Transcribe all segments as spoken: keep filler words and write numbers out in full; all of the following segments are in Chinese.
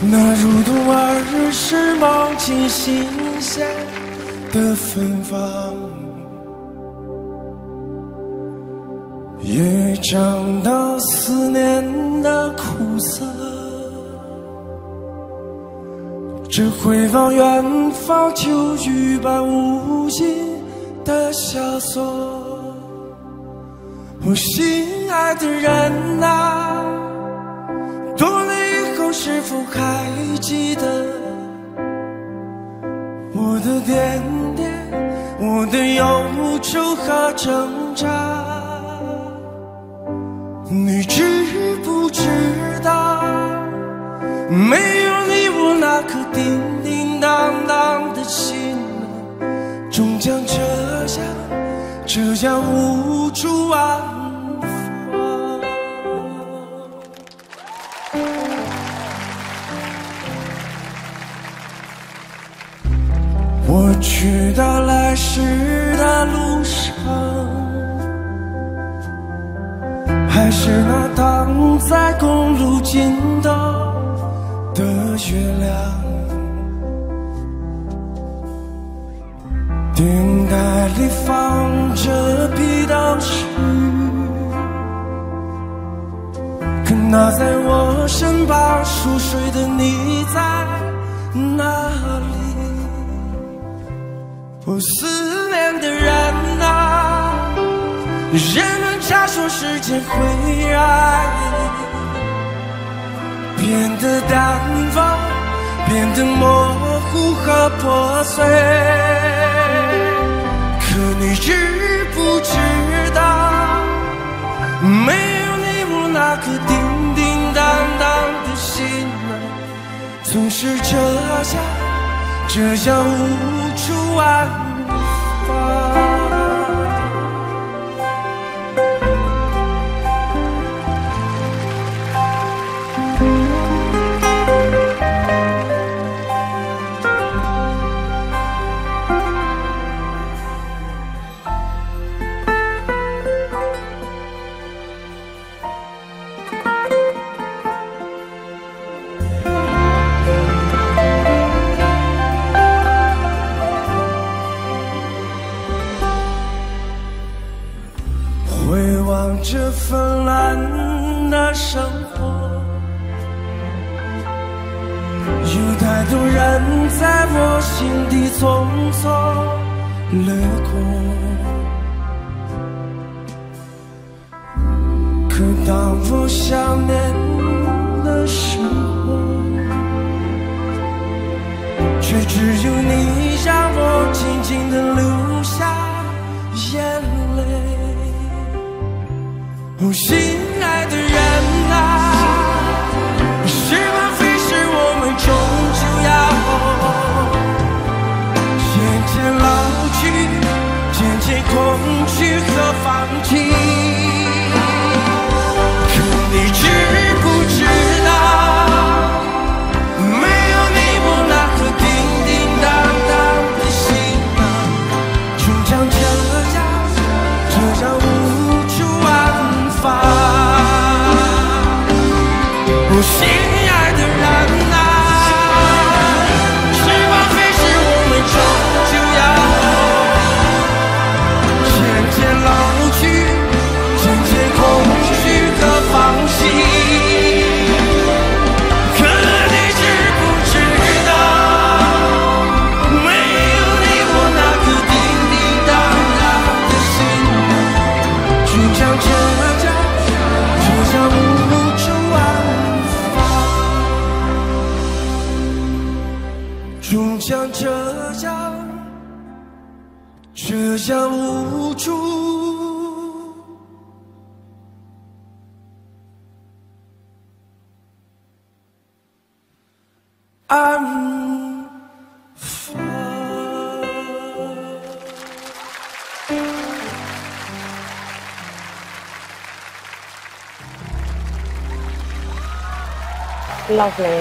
那如同儿时梦境新鲜的芬芳，也尝到思念的苦涩。这回望远方，秋雨般无尽的萧索。我心爱的人啊，多年以后是否还记得我的点点，我的忧愁和挣扎？你知不知道，没有你我那颗叮叮当当的心，终将这样这样无处安放。我去到来时的路上，还是那躺在公路尽头的月亮，电台里放着披头士，可那在我身旁熟睡的你在哪里？我思念的人啊，人们常说时间会让爱变得淡忘，变得模糊和破碎。可你知不知道，没有你我那颗叮叮当当的心，总是这样这样无处安放。回望这纷乱的生活，有太多人在我心底匆匆掠过，可当我想念的时候，却只有你让我静静地流下眼泪。哦，心爱的人啊，是吗？非是我们终究要渐渐老去，渐渐恐惧和放弃。可你知不知道，没有你我那颗叮叮当当的心啊，终将这样这样无处安放。我心爱的人啊，是吗？非是我们终究要渐渐老去，渐渐恐惧和放弃。可你知不知道，没有你我那颗叮叮当当的心，终将这样这样无处安放，终将这样这样无处安放。 Lovely.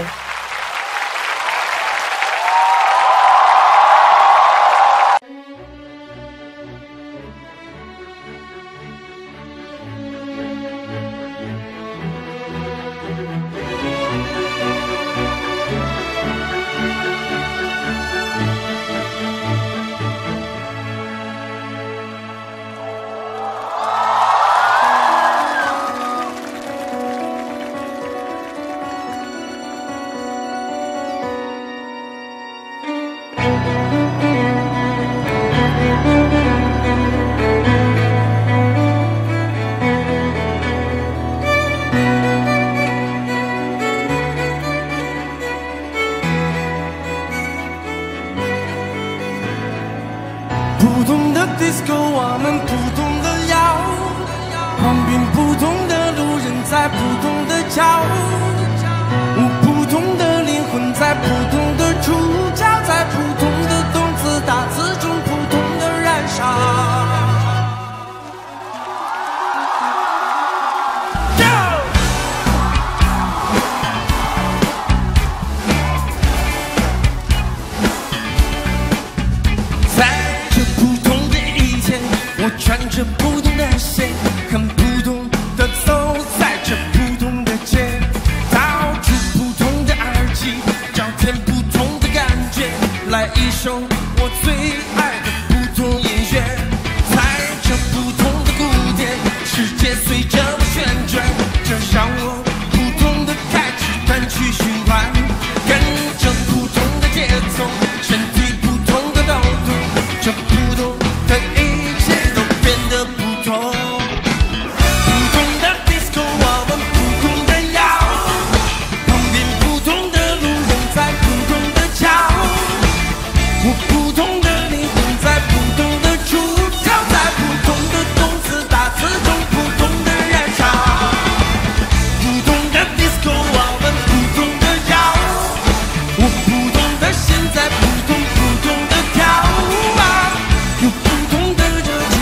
普通的 disco， 我们普通的摇，旁边普通的路人在普通的叫，普通的灵魂在普通的触角，在普通的动词打字中普通的燃烧。我穿着普通的鞋，很普通的走在这普通的街，掏出普通的耳机，找点普通的感觉，来一首我最爱的普通音乐，踩着普通的鼓点，世界随着我旋转，这让我普通的开启单曲循环，跟着普通的节奏，身体普通的抖动，这普通的音。变得普通，普通的 disco， 我们普通的摇，旁边普通的路人在普通的叫，我普通的灵魂在普通的触角，在普通的动词打字中普通的燃烧，普通的 disco， 我们普通的摇，我普通的心在普通普通的跳啊，有普通的热情。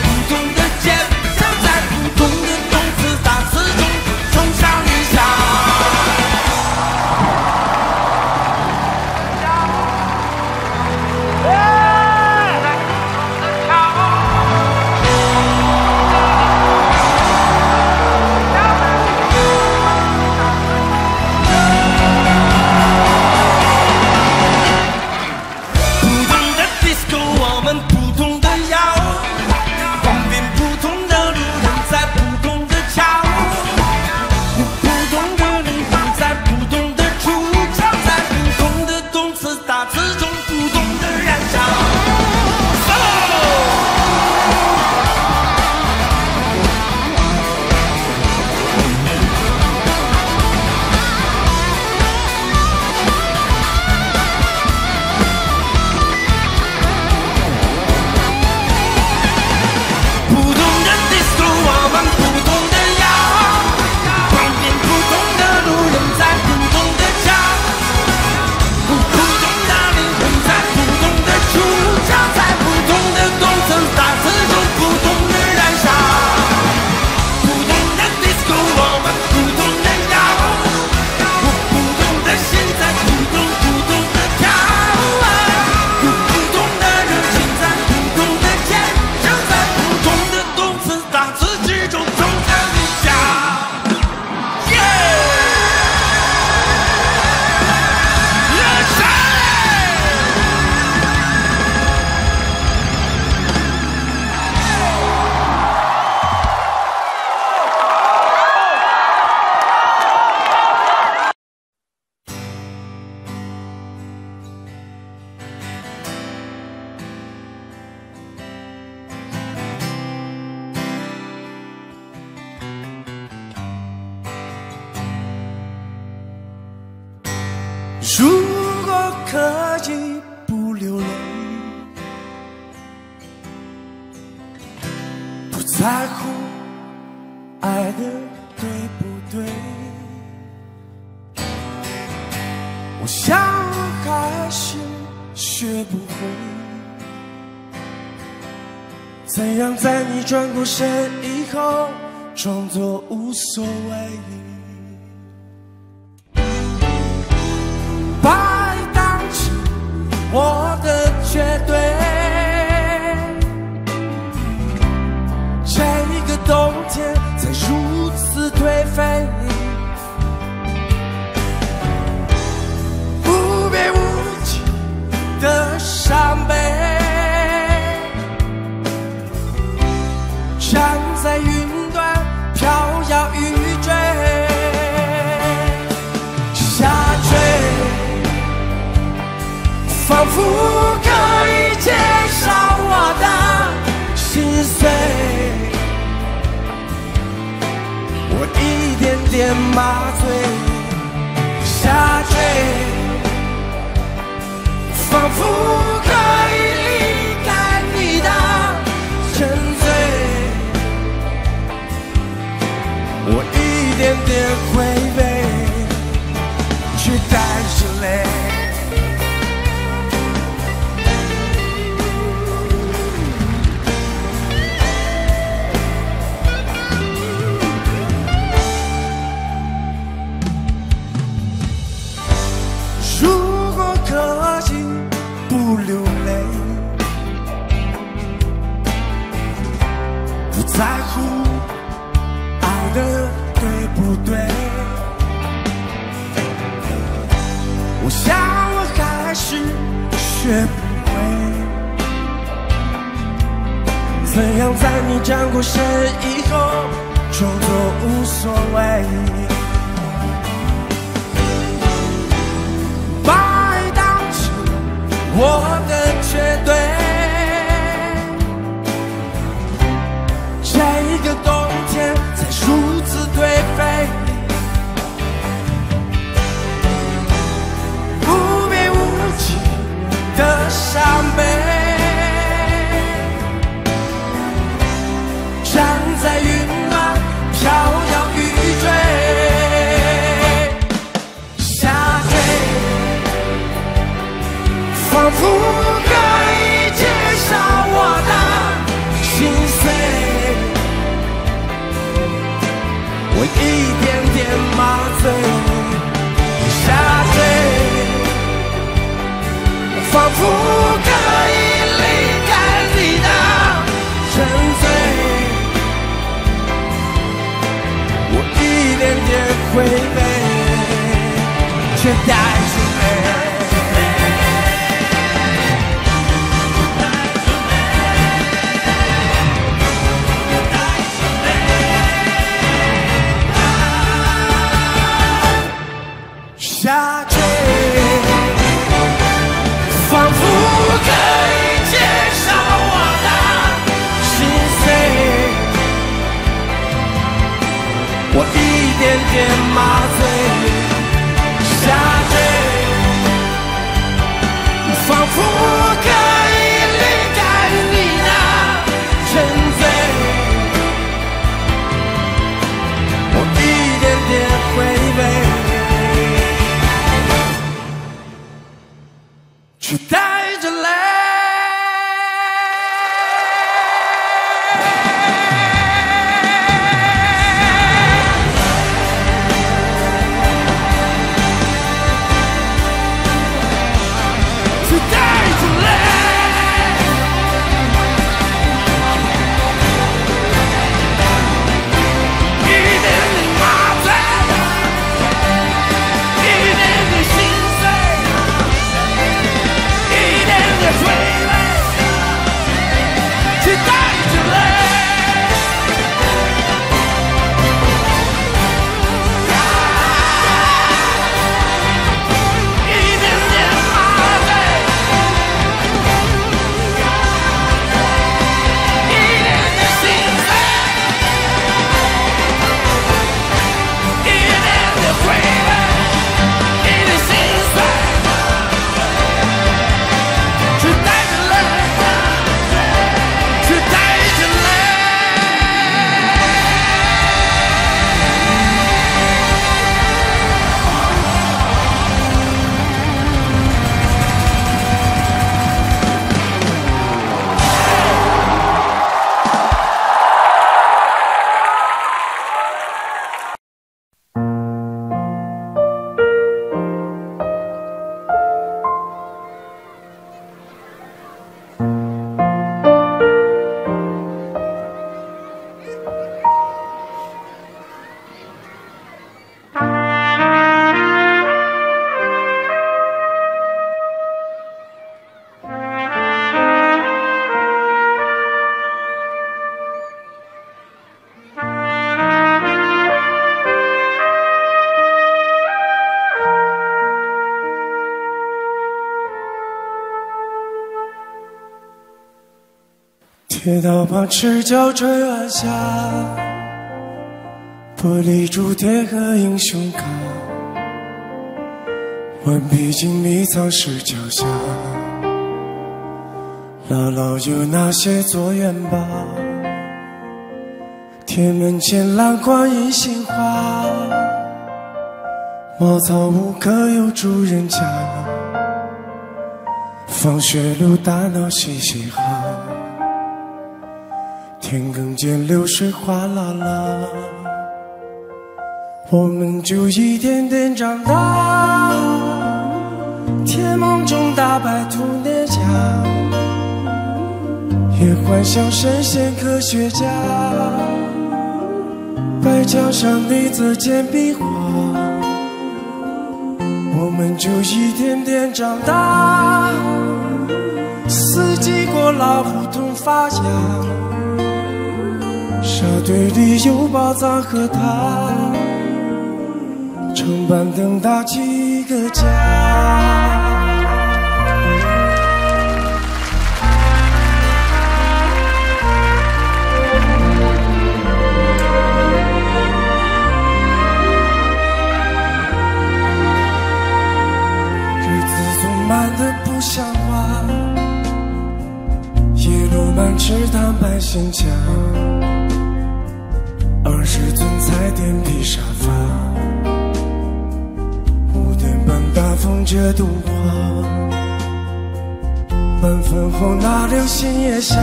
如果可以不流泪，不在乎爱的对不对，我想还是学不会怎样在你转过身以后装作无所谓，把你当成我的绝对。这个冬天才如此颓废，无边无际的伤悲，站在云端飘摇欲坠，下坠，仿佛可以减少我的心碎。我一点点麻醉，下坠，仿佛可以离开你还是学不会，怎样在你转过身以后装作无所谓？把爱当成我的绝对，这个冬天才如此颓废，无边无际的伤悲，站在云端飘摇欲坠，夏天仿佛可以接受我的心碎，我一点点麻醉，夏天仿佛可以离开你的沉醉，我一点点回味，却带着泪。夏天仿佛可以接受我的心碎，我一点点麻醉，夏天仿佛可以离开你的沉醉，我一点点回味，却带着泪。却带着泪，一点点麻醉，一点点心碎，一点点回味，却带着泪。一点点麻醉，一点点心碎，一点点回味，一点心碎，却带着泪，却带着泪。铁道旁赤脚追晚霞，玻璃珠贴和英雄卡，顽皮筋迷藏石脚下，姥姥有那些作业吧，铁门前篮筐银杏花，茅草屋可有住人家，放学路打闹嘻嘻哈，田埂间流水哗啦啦，我们就一点点长大，甜梦中打败兔年家，也幻想神仙科学家，白墙上你则简笔画，我们就一点点长大。 老胡同发芽，沙堆里有宝藏和他，长板凳搭几个家。日子总慢得不像话，夜路漫池塘摆仙家，二十寸彩电皮沙发，五点半大风着动画，半分后那流星也下，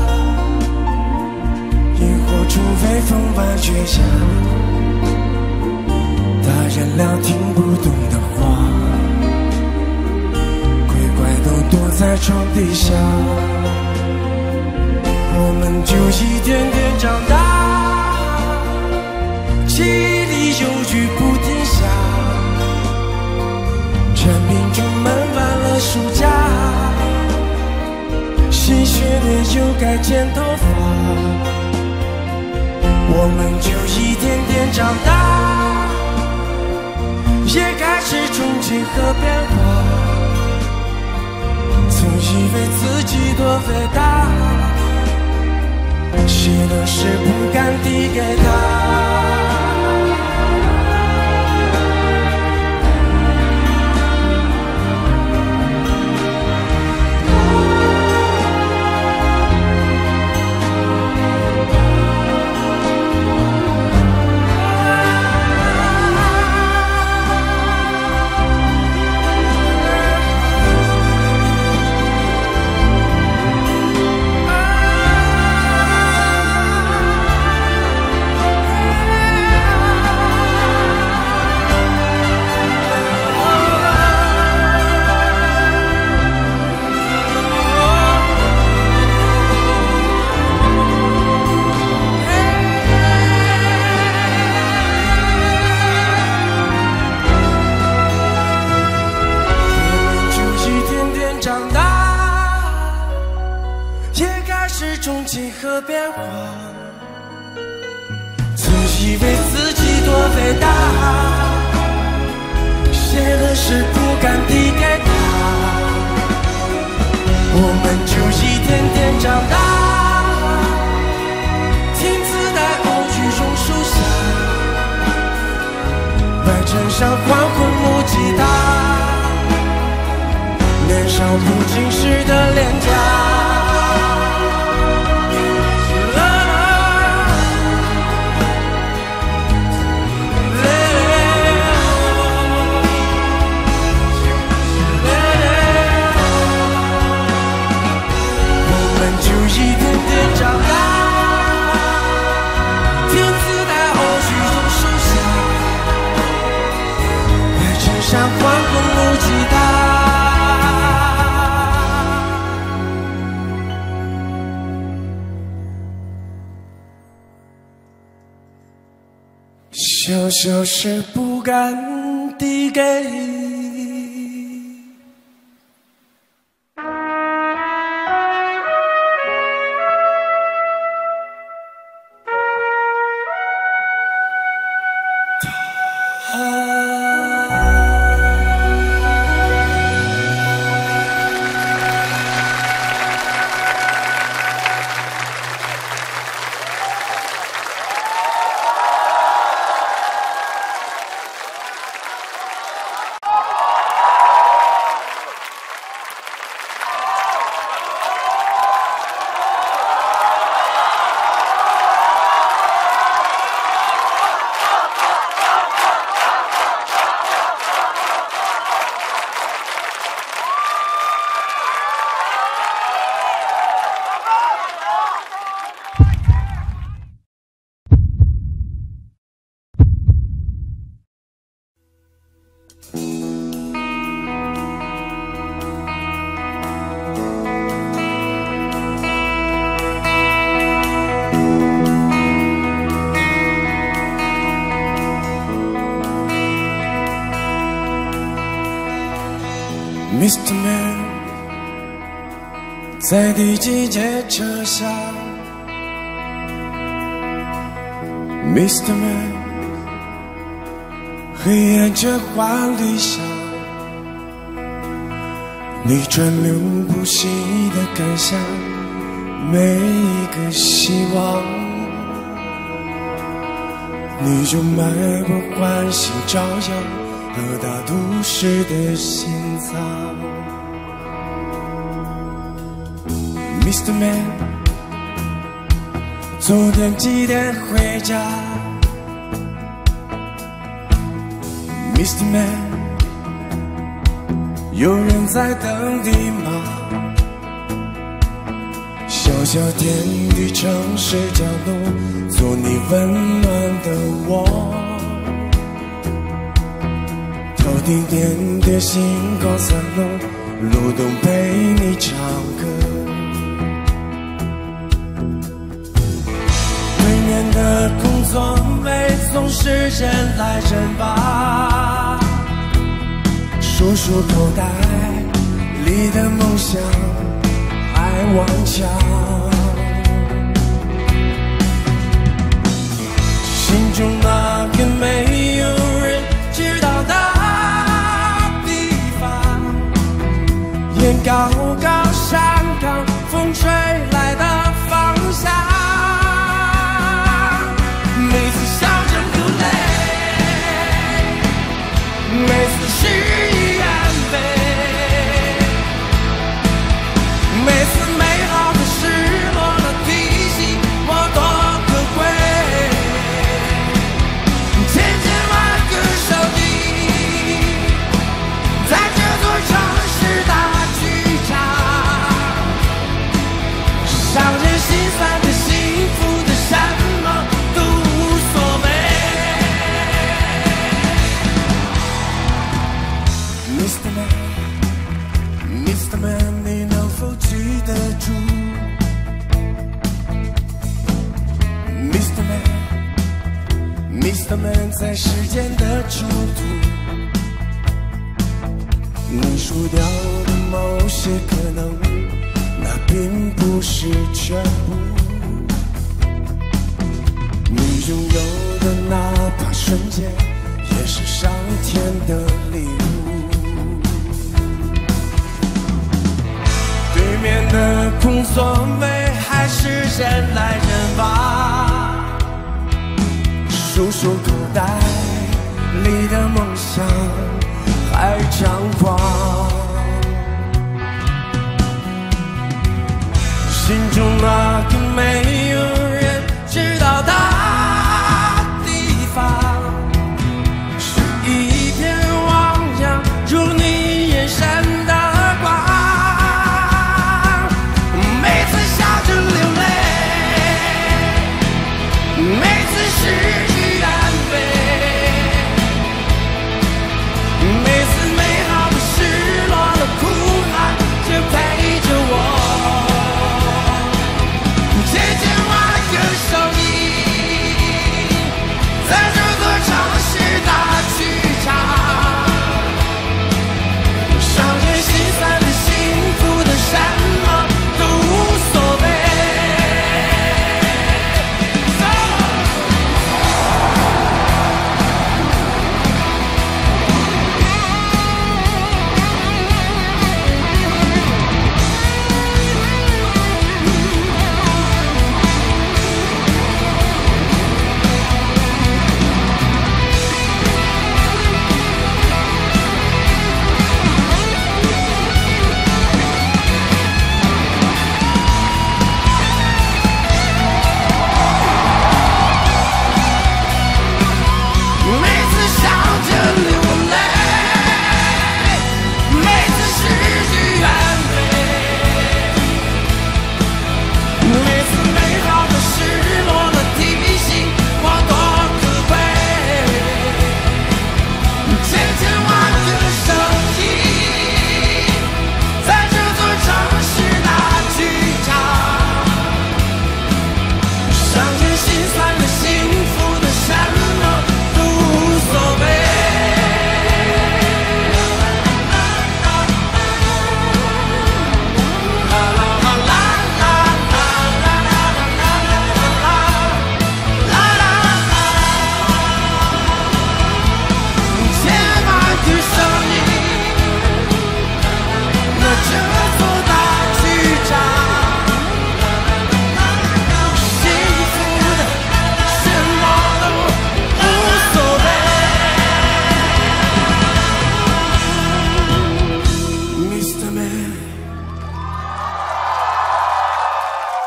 萤火虫微风般倔强，大人俩听不懂的话，鬼怪都躲在床底下，我们就一点点长大，记忆里有雨不停下，产品中闷完了暑假，新学年又该剪头发，我们就一点点长大，也开始憧憬和变化，曾以为自己多伟大，写的诗不敢递给他。憧憬和变化，曾以为自己多伟大，写了诗不敢递给他，我们就一点点长大，听磁带偶遇榕树下，白衬衫换混木吉他，年少不经事的脸颊，像换过木吉他，小小事不敢递给Mister Man， 在第几节车厢 Mister Man 黑暗这换理想，你川流不息的感想，每一个希望，你就脉不唤醒朝阳和大都市的心脏。Mister Man 昨天几点回家 Mister Man 有人在等你吗？小小天地城市角落，做你温暖的我，头顶点点星光散落，路灯陪你唱歌。对面的空座位总是人来人往，数数口袋里的梦想还顽强，心中那个没有人知道的地方，沿高高山岗风吹来的方向，每次笑着流泪，每次事与愿违，每次美好的失落了提醒我多可贵，千千万个手机在这座城市大剧场，伤人心酸的幸福的什么都无所谓。 Mister Man Mister Man 你能否记得住 Mister Man Mister Man 在时间的中途，你输掉的某些可能，那并不是全部，你拥有的哪怕瞬间也是上天的礼物。对面的空座位还是人来人往，数数口袋里的梦想还张狂，心中那个没有人知道的地方，是一片汪洋，如你眼神的光，每次笑着流泪，每次事与愿违，每次美好的事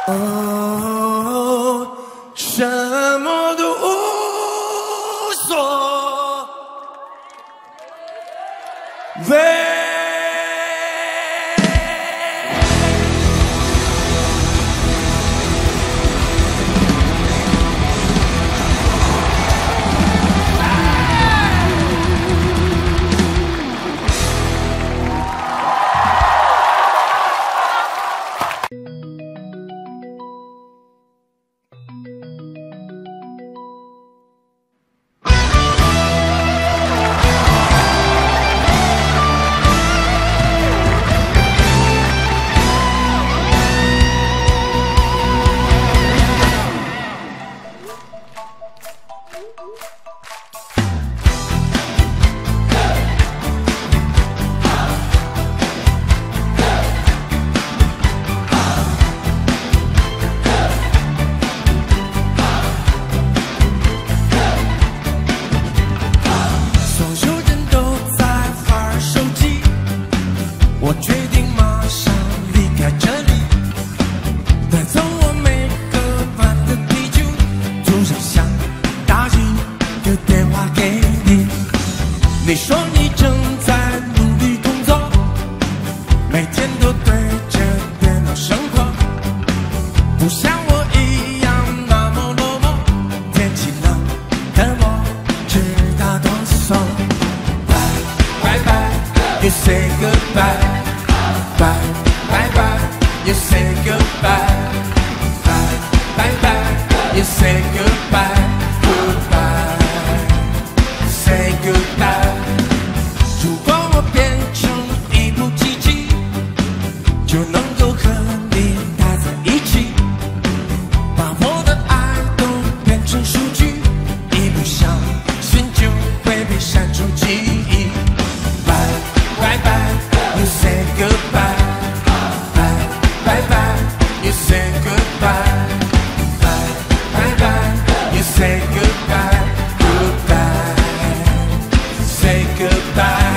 哦，什么都无所谓。我决定马上离开这里，带走我每个晚的啤酒，就像想打一个电话给你。你说你正在努力工作，每天都对着电脑生活，不像我一样那么落寞。天气冷的我直打哆嗦。Bye bye bye, you say goodbye. Bye, bye, bye, you say goodbye. Bye, bye, bye, you say goodbye. Goodbye, say goodbye. 如果我变成一部机器，就能够和你待在一起，把我的爱都变成数据，一不小心就会被删除记忆。Bye, bye, bye, you say goodbye. Bye bye, you say goodbye. Bye bye bye, you say goodbye. Goodbye, say goodbye.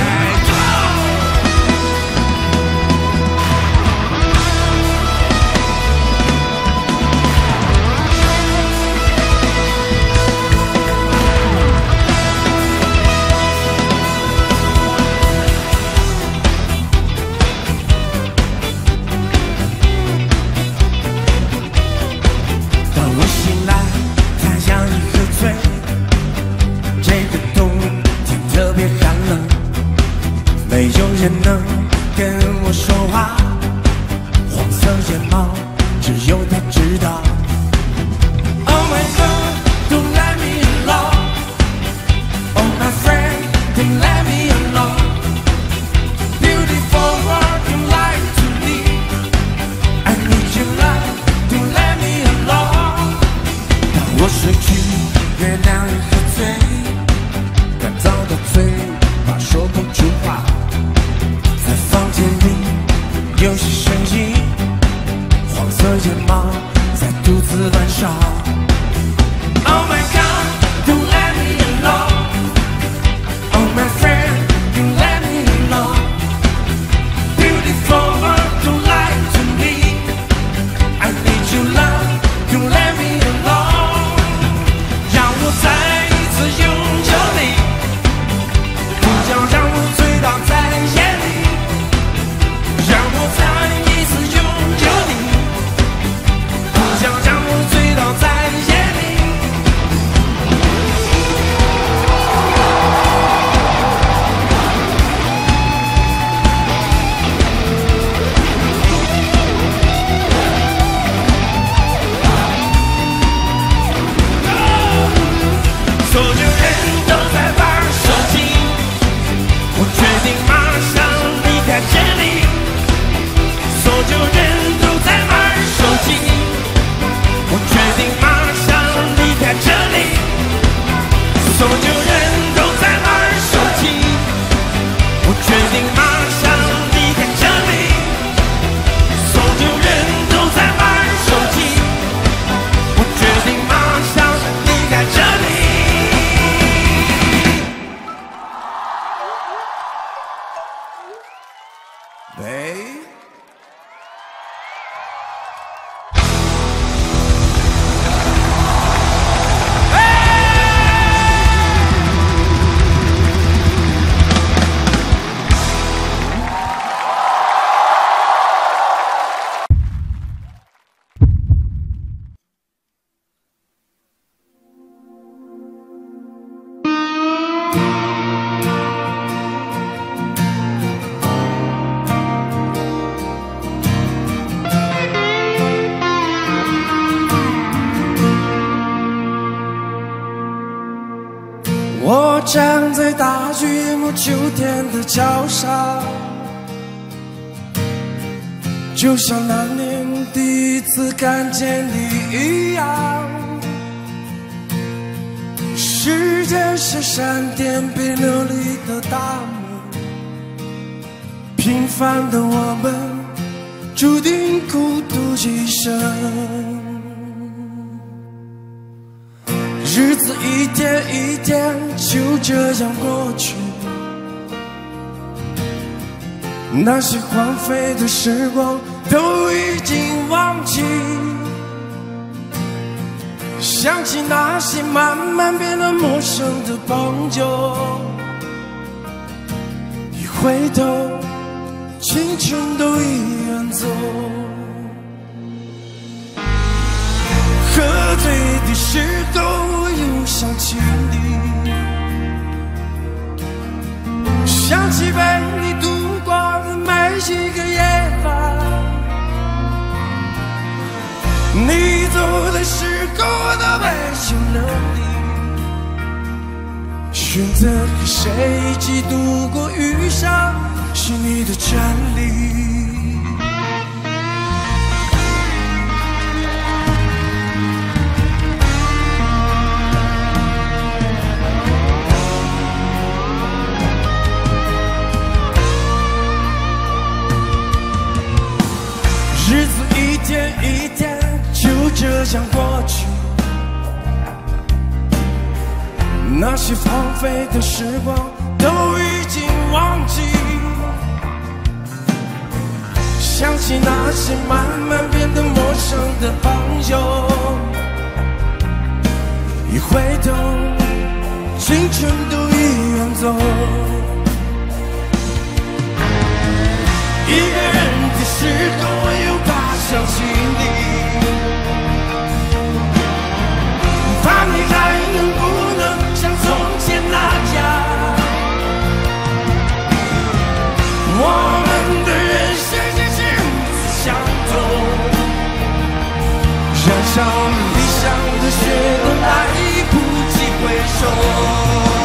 没有人能跟我说话，黄色眼眸只有他知道。Oh my God, don't let me alone. Oh my friend, don't let me alone. Beautiful world, you lie to me. I need your love, don't let me alone. 当我睡去，月亮也喝醉，干燥的嘴巴说不出话。房间里有些声音，黄色眼眸在独自燃烧。Oh my God, don't let me alone. Oh my friend, don't let me alone. Beautiful world, don't lie to me. I need your love, don't let me alone. 让我再一次拥有你，不要让我醉倒在夜里。让我再一次拥有你，不想让我醉倒在夜里。所有人都在玩手机，我决定马上离开这里。所有人都在玩手机，我决定马上离开这里。所有人都在玩手机，我决定马上离开这里。所有人都在玩手机，我决定马上离开这里。Babe 去夜幕秋天的桥上，就像那年第一次看见你一样。时间是闪电被流离的大门，平凡的我们注定孤独一生。日子一天一天就这样过去，那些荒废的时光都已经忘记，想起那些慢慢变得陌生的朋友，一回头青春都已远走。喝醉的时候我又想起你，想起陪你度过的每一个夜晚，你走的时候我都没有能力选择和谁一起度过余生，是你的权利。日子一天一天就这样过去，那些荒废的时光都已经忘记，想起那些慢慢变得陌生的朋友，一回头青春都已远走。一个人的时候我又怕想起你，怕你还能不能像从前那样，我们的人生也是如此相同，燃烧理想的血都来不及回首。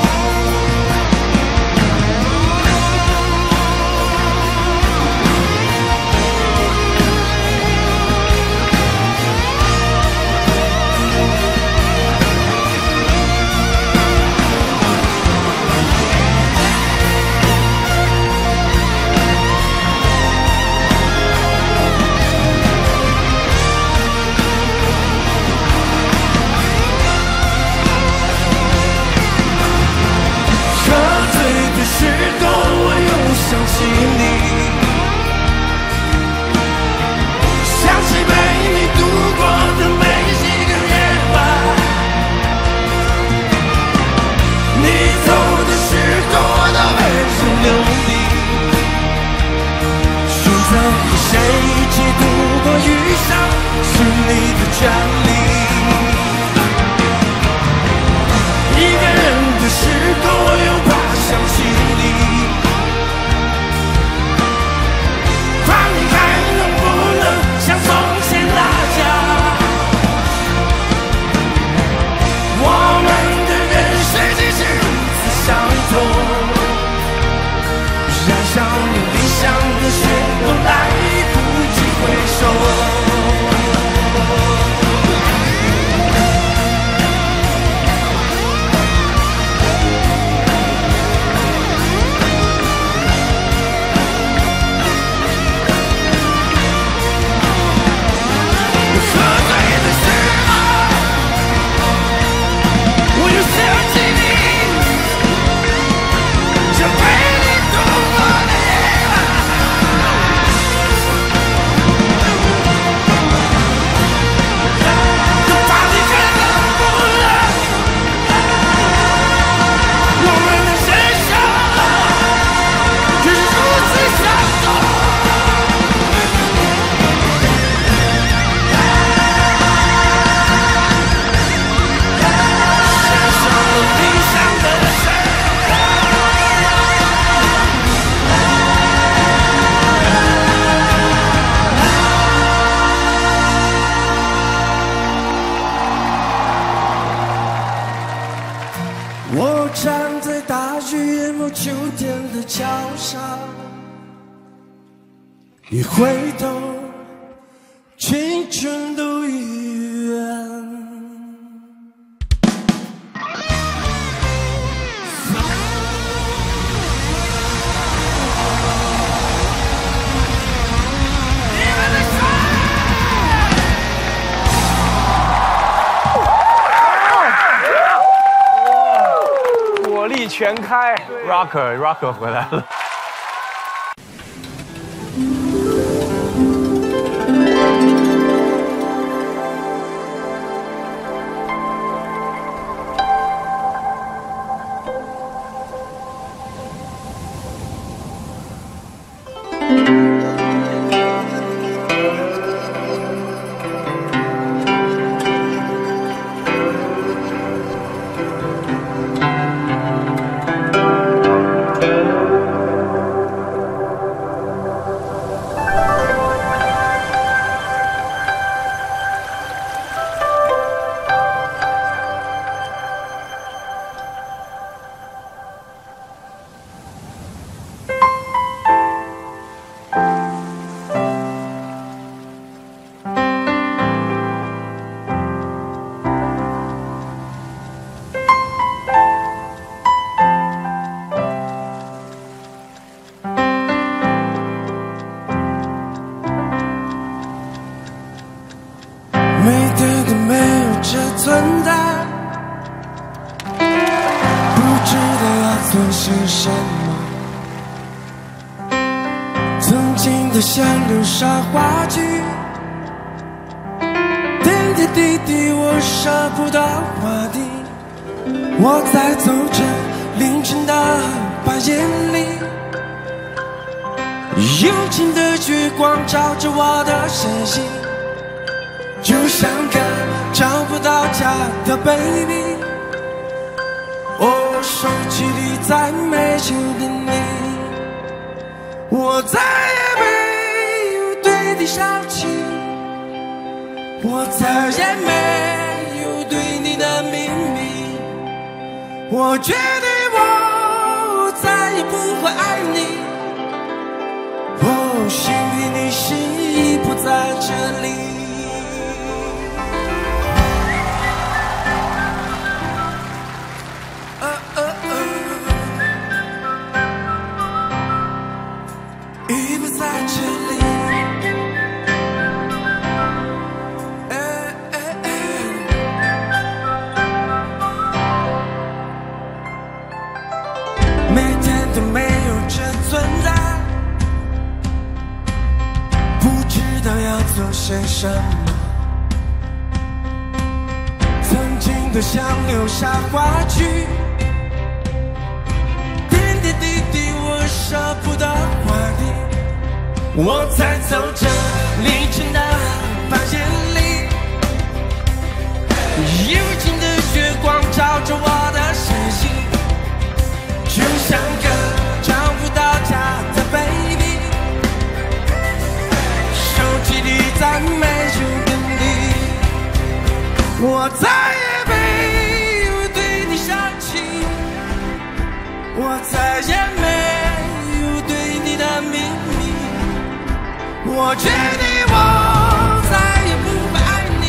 一回头，青春都已远。 火力全开 ，Rocker Rocker 回来了。 每天都没有这存在，不知道要做些什么。曾经的像流沙话剧，点点滴滴我舍不得画地。我在走着凌晨的半夜里，幽静的月光照着我的身影，就像个找不到家的 baby。 哦，手机里再没有的你，我再也没有对你生气，我再也没有对你的秘密。我决定我再也不会爱你。哦，幸亏你心已不在这里。 已不在这里。哎哎哎每天都没有这存在，不知道要做些什么。曾经的像流沙话剧，点点滴滴我舍不得画地。 我在走着凌晨的半夜里，幽静的月光照着我的身影，就像个找不到家的 baby。手机里再没有的你，我再也没有对你生气，我再也没有对你的秘密。 我决定我再也不会爱你，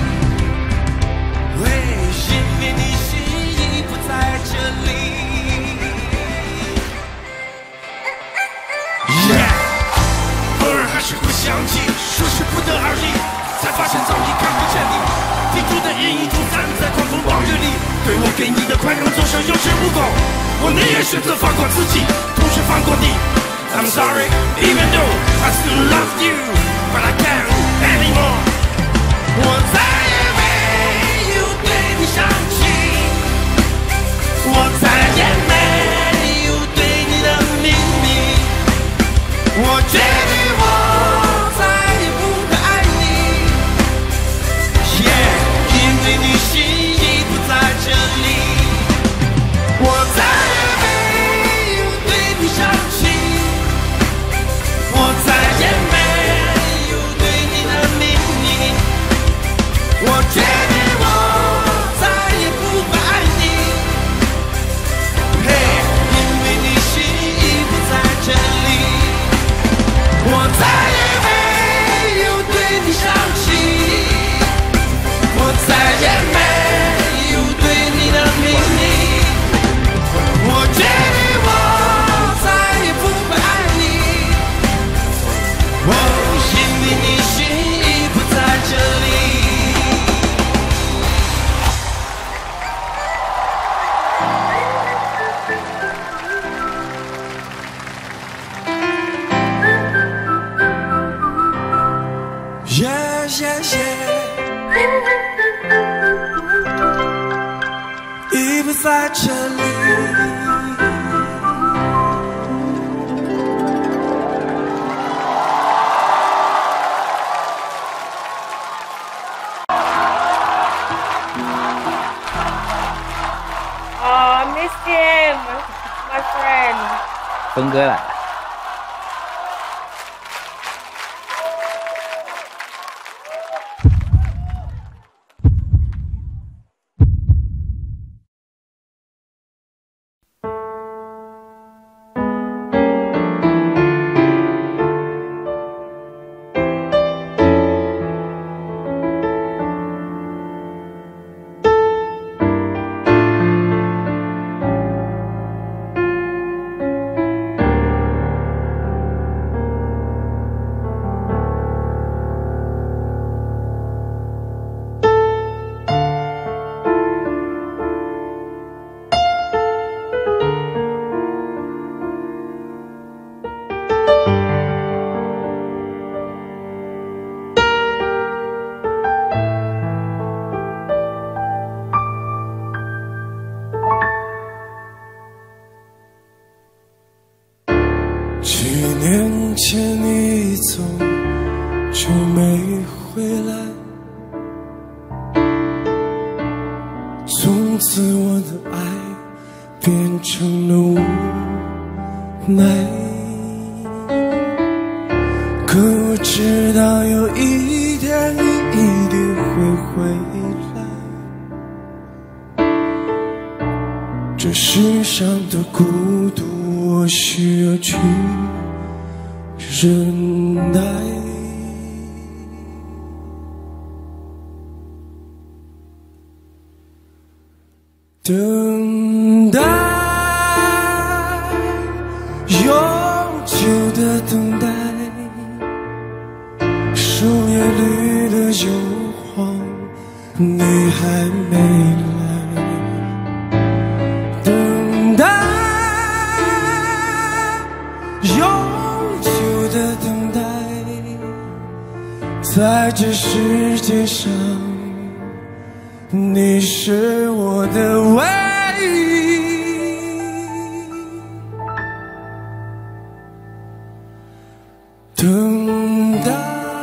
为因为你心已不在这里。Yeah， 偶尔还是会想起，说是不得而已，才发现早已看不见你。地图的阴影就散在狂风暴雨里，对我给你的宽容总是有恃无恐。我宁愿选择放过自己，同时放过你。 I'm sorry, even though I still love you, but I can't anymore. 我再也没有对你生气，我再也没有对你的秘密。我决定我再也不会爱你 ，Yeah， 因为你心已不在这里。我再也没有对你生气。 我再也没有对你伤心，我再也没有对你的秘密。我决定我再也不会爱你。哦，因为你心已不在这里。Yeah, yeah, yeah， 已不在这里。 Oh, miss him, my friend. 峰哥来了。 去年前你走就没回来，从此我的爱变成了无奈。可我知道有一天你一定会回来，这世上的孤独我需要去忍耐。等待，永久的等待，树叶绿了又黄，你还没来。等待，永久的等待，在这世界上，你是我的唯一。等待。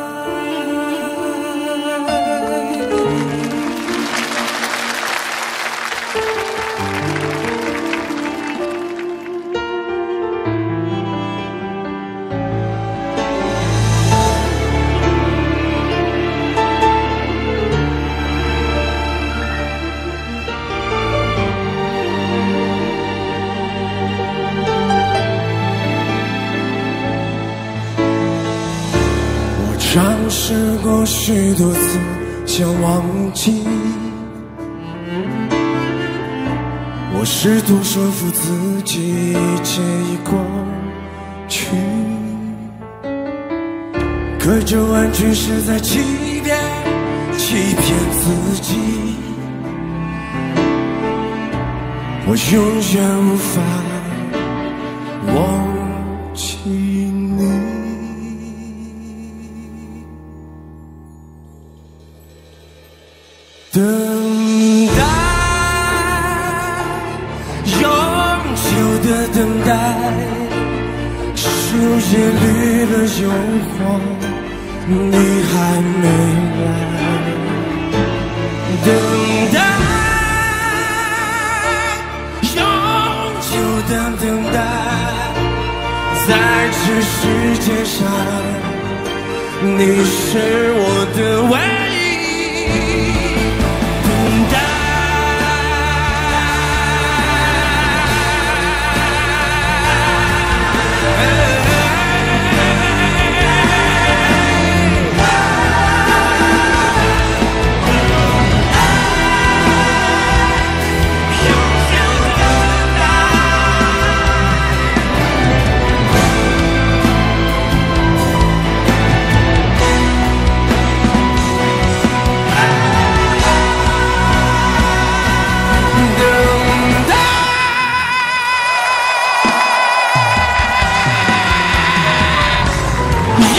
尝试过许多次想忘记，我试图说服自己介意过去，可这完全是在欺骗欺骗自己，我永远无法忘记你。等待，永久的等待，树叶绿了又黄，你还没来。等待，永久的等待，在这世界上，你是我的唯一。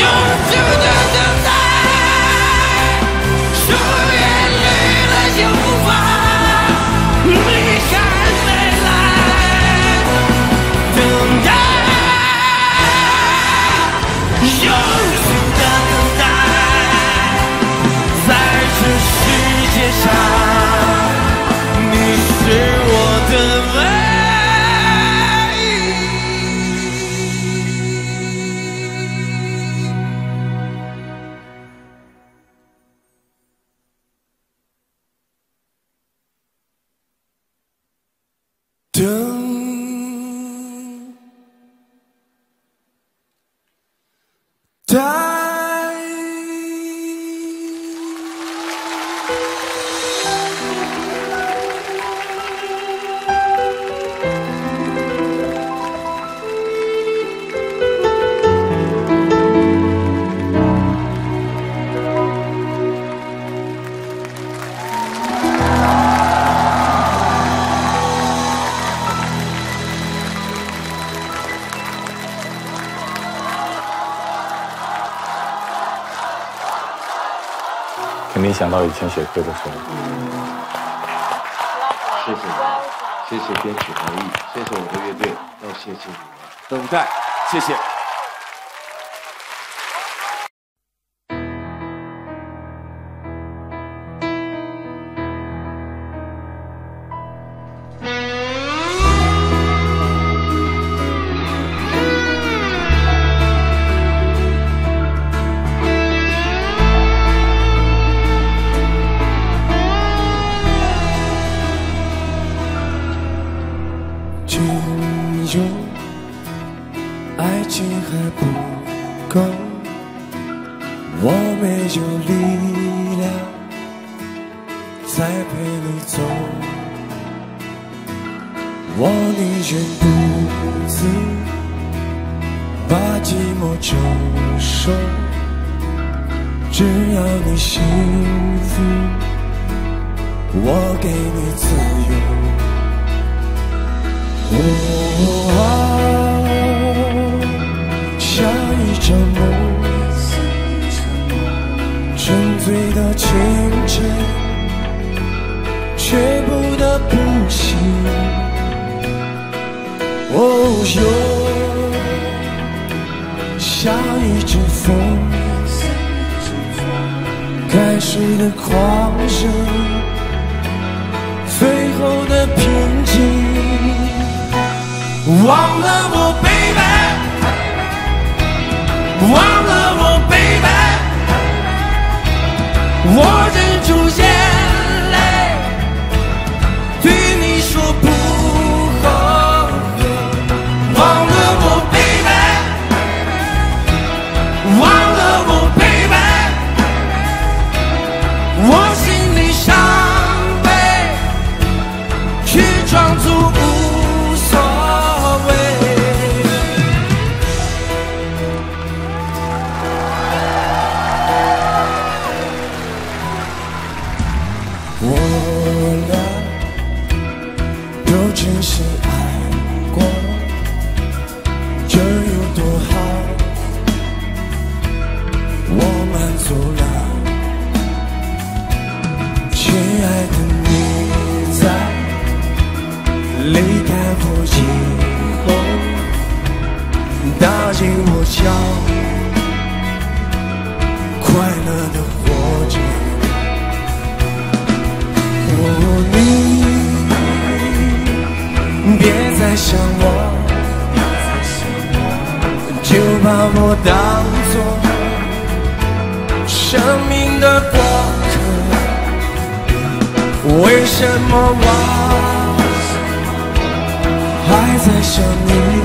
久的等待，说眼泪了就无法离开未来，等待，永久的等待，在这世界上，你是我的唯一。等待。 肯定想到以前写歌的时候。 谢谢你，谢谢编曲同意，谢谢我的乐队，要谢谢你们。等待，谢谢。 只有爱情还不够，我没有力量再陪你走，我宁愿独自把寂寞承受，只要你幸福，我给你自由。哦，下一场梦，沉醉的清晨，却不得不醒。哦哟，下一阵风，开始的狂热，最后的平静。忘了我 baby， 忘了我 baby， 我忍住眼泪，对你说不后悔。忘了我 baby， 忘了我 baby， 我心里伤悲，却装作无所谓。我俩都真心爱过，这有多好，我满足了。亲爱的你在离开我以后，答应我要快乐的活着。哦，你别再想我，就把我当作生命的过客。为什么我还在想你？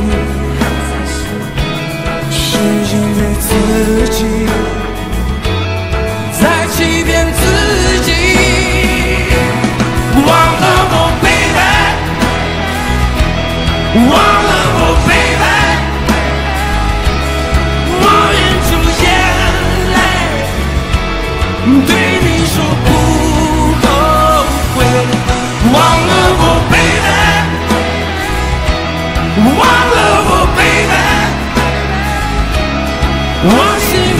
是因为自己在欺骗自己。忘了我 baby， 忘了我 baby， 我忍住眼泪，对你说不后悔。忘了我 baby， 忘了我 baby， 我心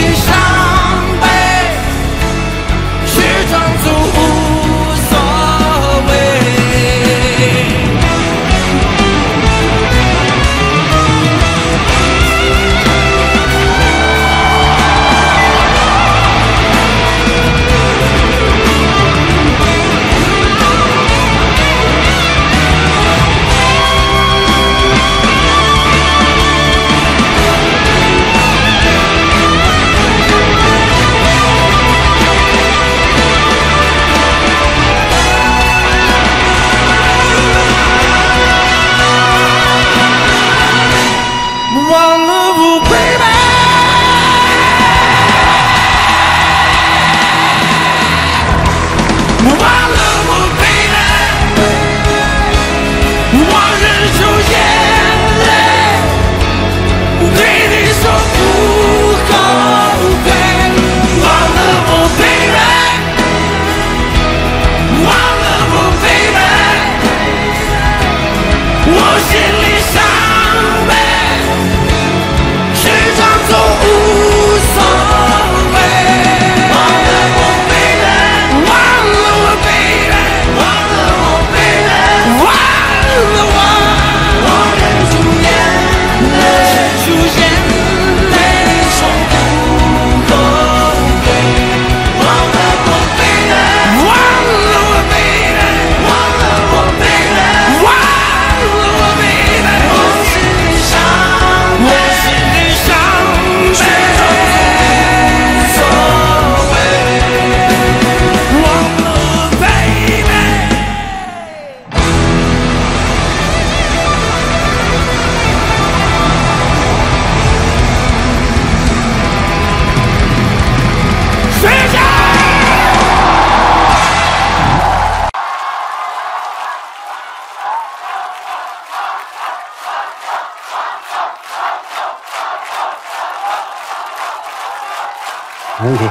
没问题。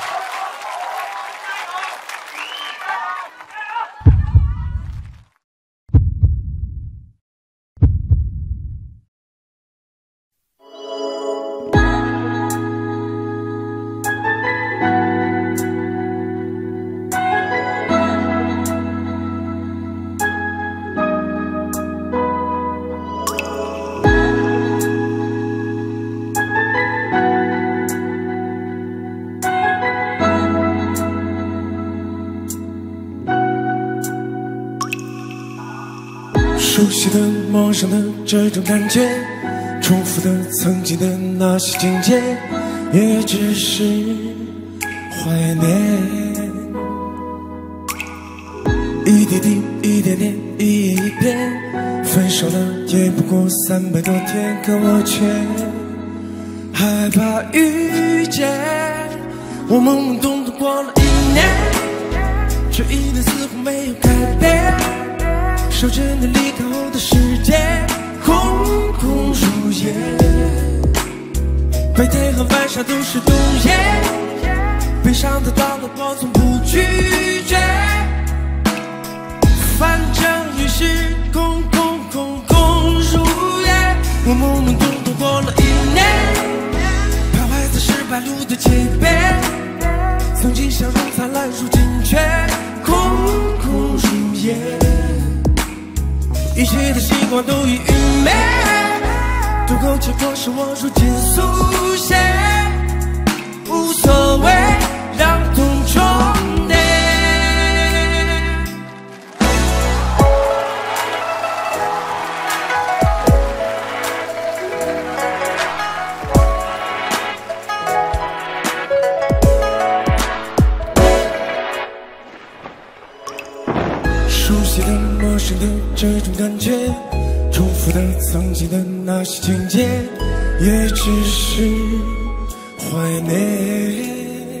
熟悉的、陌生的这种感觉，重复的曾经的那些情节，也只是怀念。一滴滴，一点点，一夜一遍，分手了也不过三百多天，可我却害怕遇见。我懵懵懂懂过了一年，这一年似乎没有改变。守着你离开后的世界，空空如也。白天和晚上都是冬夜，悲伤的到了我从不拒绝。反正已是空空空空如也。我懵懵懂懂过了一年，徘徊在石板路的街边，曾经笑容灿烂，如今却空空如也。一切的习惯都已晕灭，渡口结果是我如今速写，无所谓，让痛重叠。熟悉的、陌生的这种感觉，重复的曾经的那些情节，也只是怀念。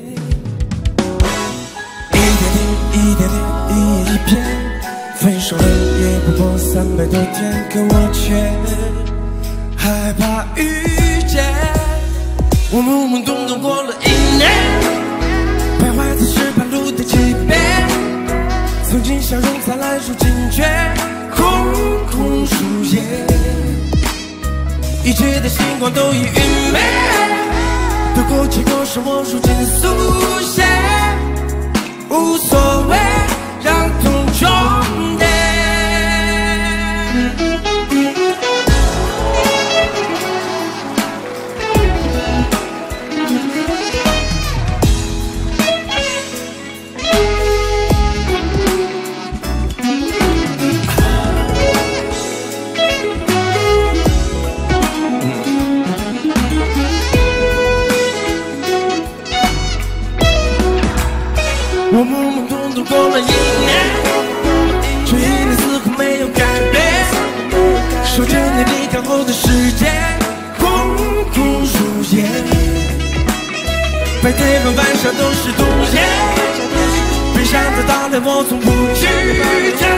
一点点，一点点，一夜一片，分手了也不过三百多天，可我却害怕遇见。我懵懵懂懂过了一年，徘徊在石板路的街边，曾经笑容灿烂，如今却空空如也。一切的星光都已晕灭，得过且过是我如今速写，无所谓，让痛重叠。我懵懵懂懂过了一年，这一年似乎没有改变，守着你离开后的世界，空空如也。白天和晚上都是冬夜，悲伤的到来我从不拒绝。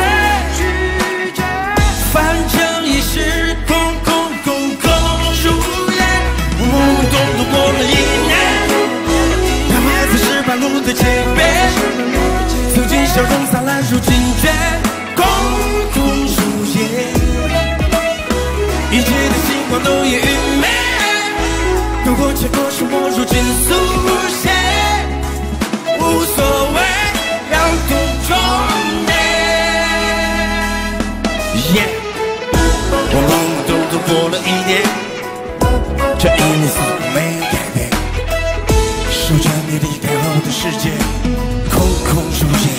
反正已是空空空空如也。我懵懵懂懂过了一年，徘徊在石板路的街边，曾经笑容灿烂，如今却空空如也。一切的星光都已晕灭，得过且过是我如今速写，无所谓，让痛重叠。Yeah， 我懵懵懂懂过了一年，这一年似乎没有改变，守着你离开后的世界，空空如也。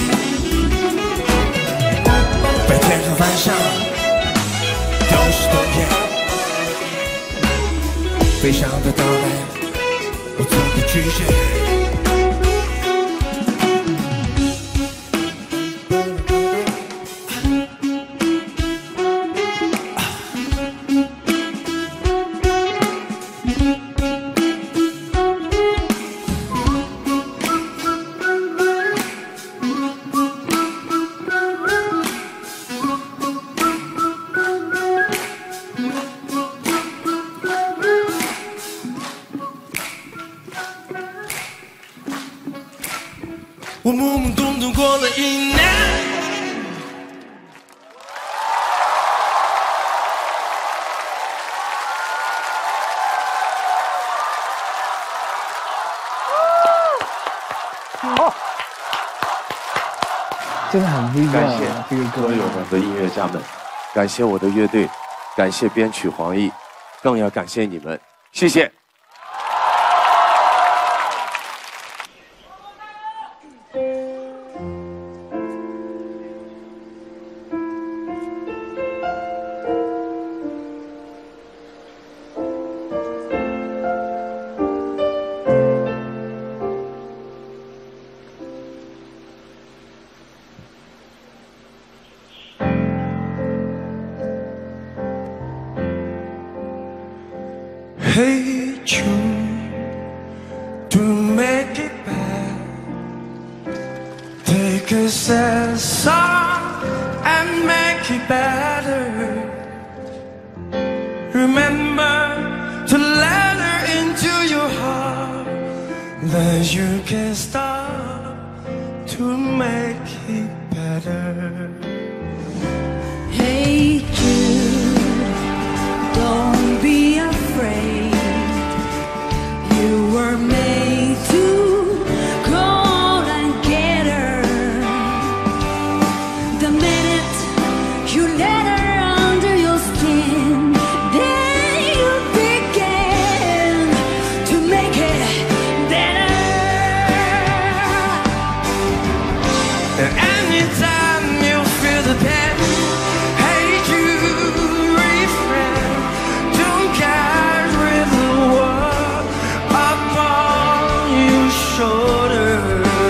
白天和晚上都是冬夜，悲伤的到来我从不拒绝。 我懵懵懂懂过了一年。 好， 真的很不一样感谢啊！这个歌所有的音乐家们，感谢我的乐队，感谢编曲黄奕，更要感谢你们，谢谢。 Hate you to make it bad. Take a sad song and make it better. Remember to let her into your heart. Then you can start to make it better. Hey Jude, don't be afraid. You were made to go and get her. The minute you let her under your skin, then you begin to make it better. And anytime you feel the pain, hate you, refrain. Don't carry the world upon your shoulder.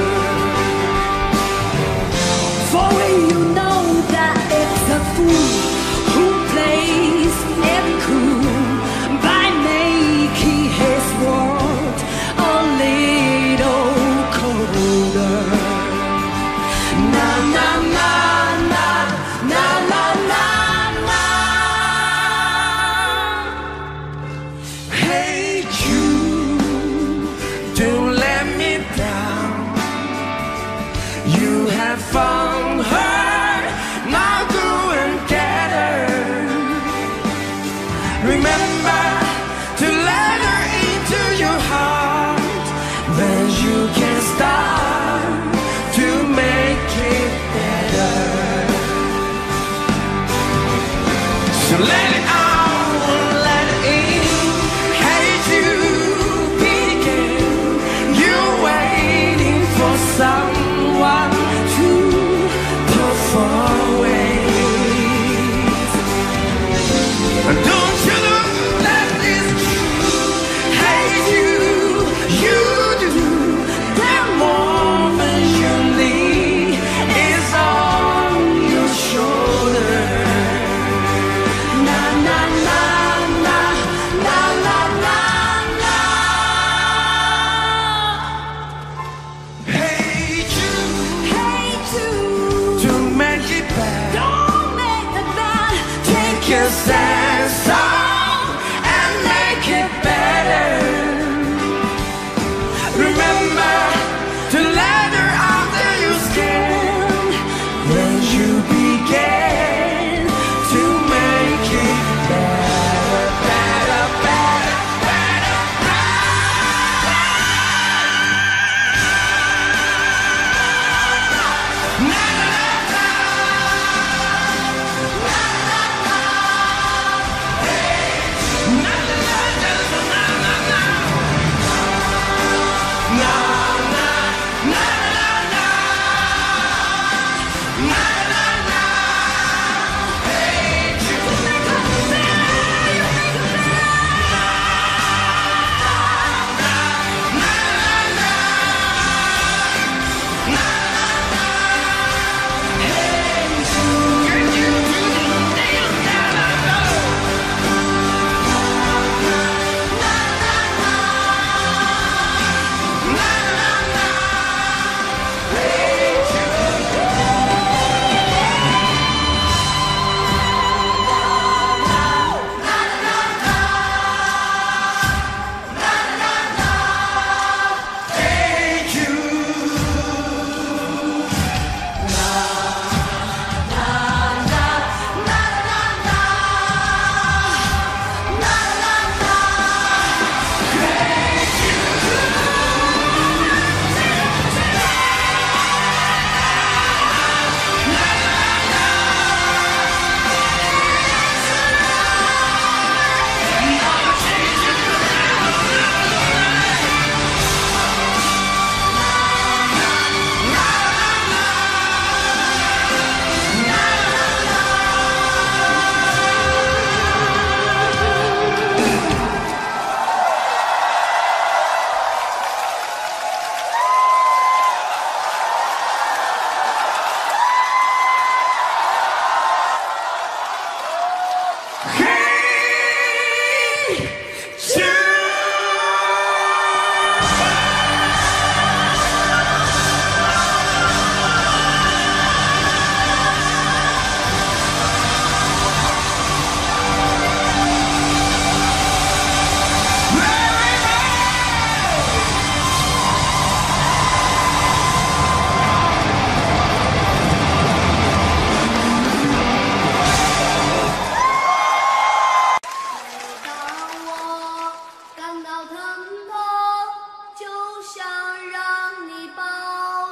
For you know that it's a fool who plays every cool by making his world a little colder. Na na na na na na na na. Hate you, don't let me down. You have found her, now go and get her. Remember to let her into your heart, then you can start to make it better. So let it out, let it in. Hate you begin. You're waiting for someone to perform ways. Don't you know that it's true? Hate you, you do. The moment you leave is on your shoulder. Na na na na na na na na. Hate you Hate you, to make it bad. don't make it bad. Take your sad song and make it better. Remember to let her under your skin. Then you begin to make it better, better, better, better, better. Na na na na na na na na na na na na na na.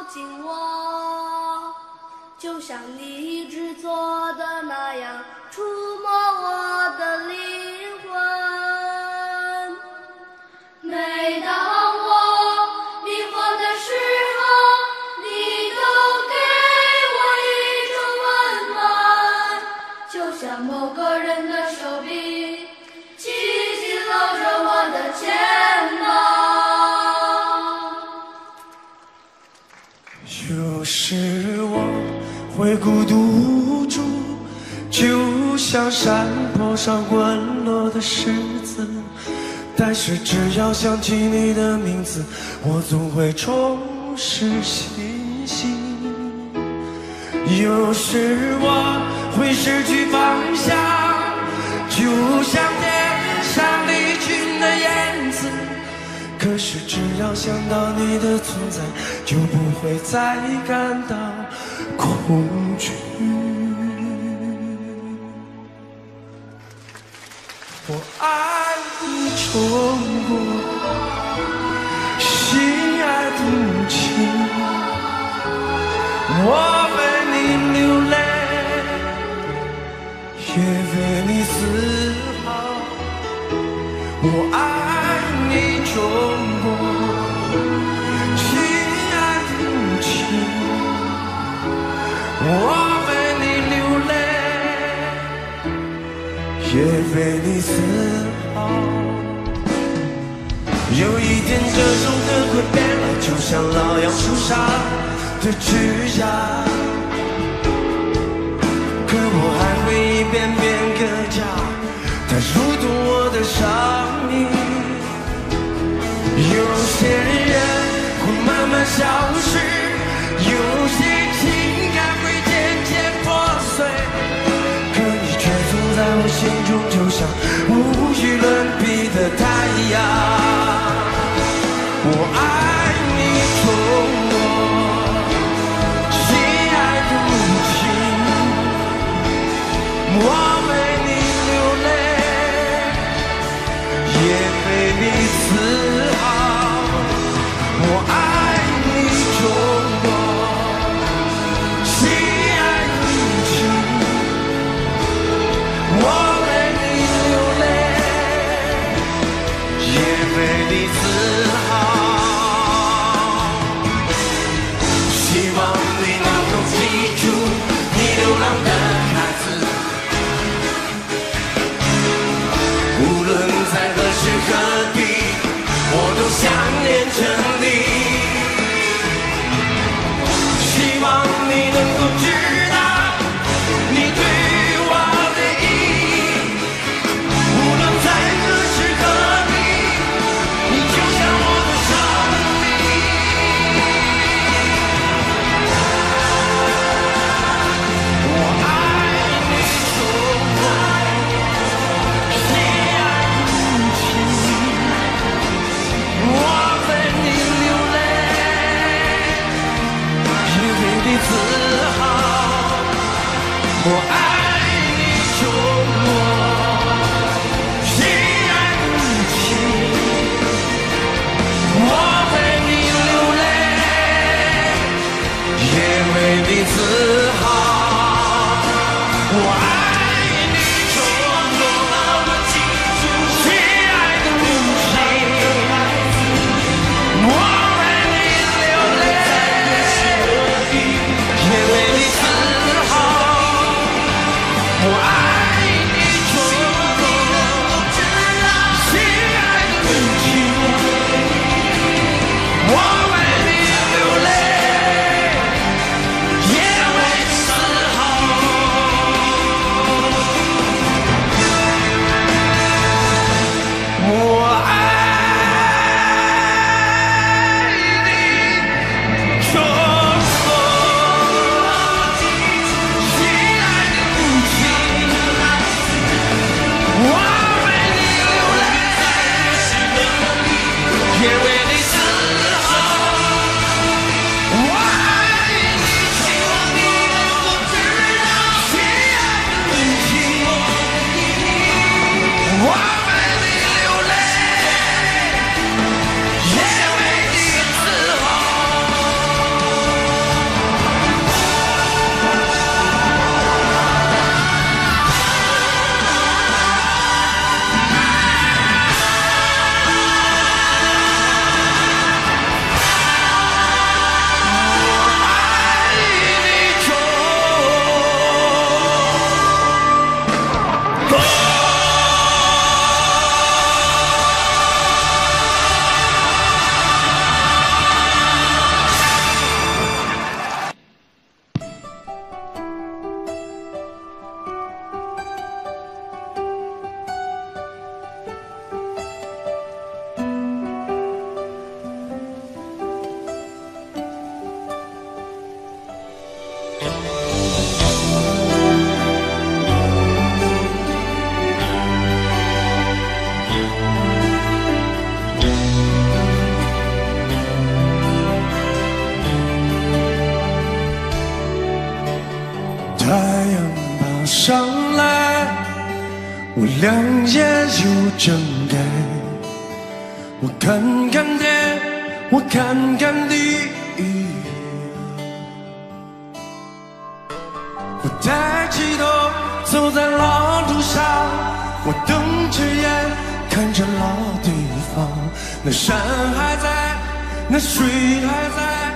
近我，就像你一直做的那样，触摸我的灵魂。每当我迷惑的时候，你都给我一种温暖，就像某个人的手臂紧紧搂着我的肩膀。 有时我会孤独住，就像山坡上滚落的石子，但是只要想起你的名字，我总会重拾信心。有时我会失去方向，就像天上离群的燕子，可是只要想到你的存在，就不会再感到恐惧。我爱你中国，心爱的母亲，我为你流泪，也为你自豪。我爱你中国，亲爱的母亲，我为你流泪，也为你自豪。有一天这首歌会变了，就像老杨树上的枝桠，可我还会一遍遍歌叫，它如同我的生命。有些人会慢慢消失，有些情感会渐渐破碎，可你却总在我心中，就像无与伦比的太阳。我爱你中国，亲爱的母亲，我为你流泪，也为你自豪。我爱你中国，亲爱的母亲，我为你流泪，也为我两眼又睁开，我看看天，我看看地。我抬起头，走在老路上，我瞪着眼看着老地方，那山还在，那水还在。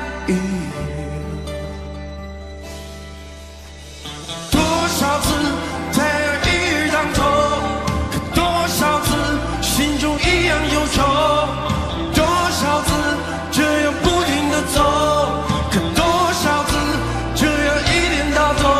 多少次太阳一日当头，可多少次心中一样忧愁，多少次这样不停地走，可多少次这样一天到头。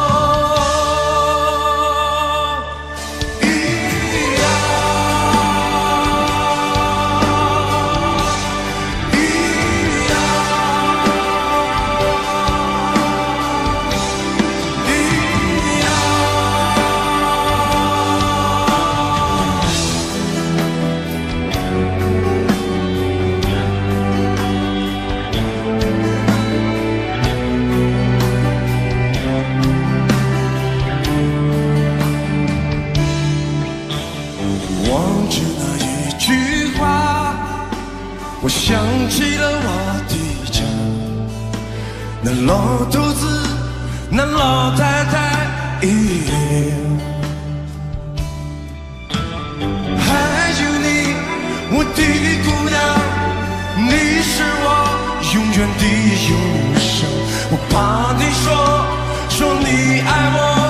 望着那一句话，我想起了我的家，那老头子，那老太太，还有你，我的姑娘，你是我永远的忧伤。我怕你说说你爱我。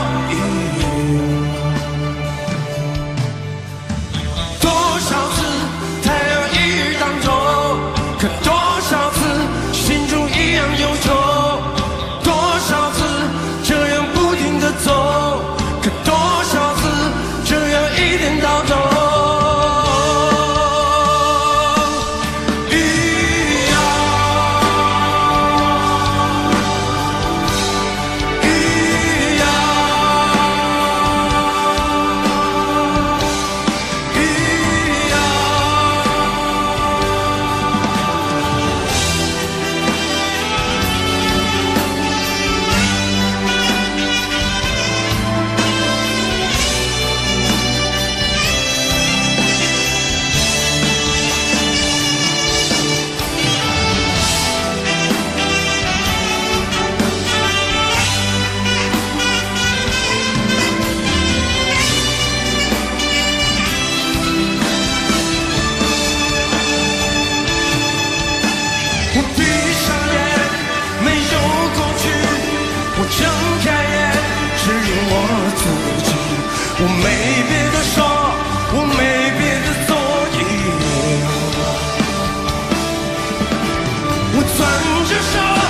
我没别的说，我没别的做，我攥着手。